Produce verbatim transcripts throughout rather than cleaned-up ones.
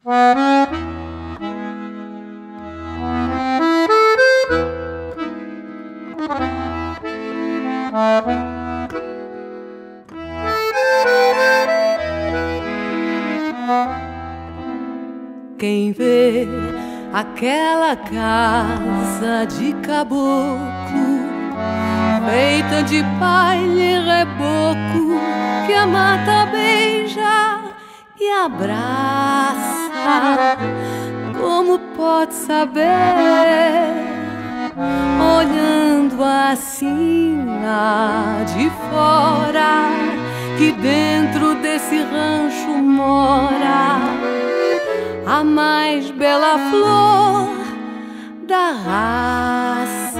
Quem vê aquela casa de caboclo, feita de palha e reboco, que a mata beija e abraça, como pode saber, olhando assim lá de fora, que dentro desse rancho mora a mais bela flor da raça?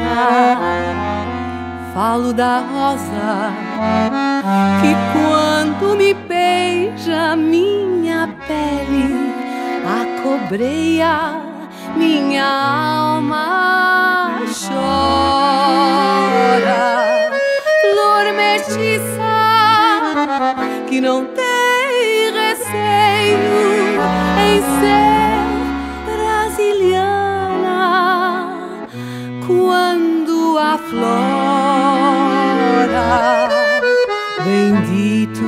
Falo da rosa que quando me beija minha pele acobreia, minha alma chora. Flor mestiça que não tem receio em ser brasiliana, quando aflora. Bendito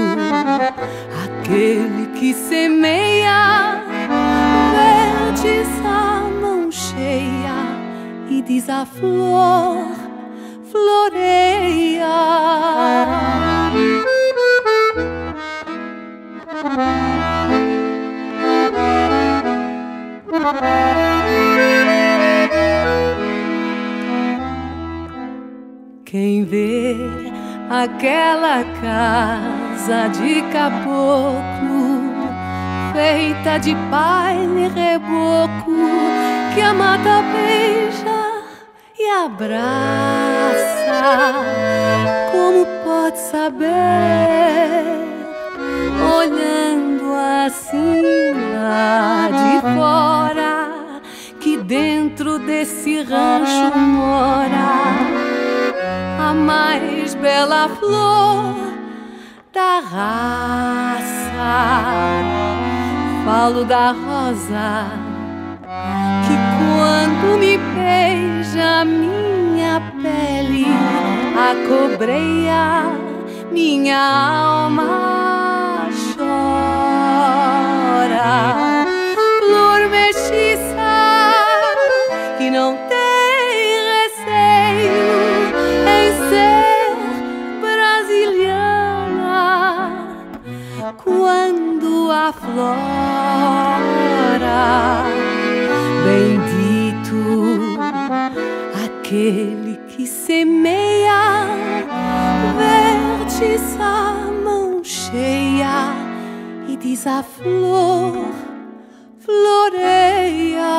aquele que semeia verdes a mão cheia e diz a flor, floreia. Quem vê aquela casa de caboclo, feita de palha e reboco, que a mata beija e abraça, como pode saber, olhando assim lá de fora, que dentro desse rancho mora a mais bela flor da raça? Falo da rosa que quando me beija minha pele acobreia, minha alma chora. Flor mestiça que não tem receio em ser brasiliana, quando aflora. Bendito aquele que semeia verdes a mão cheia e diz a flor, floreia.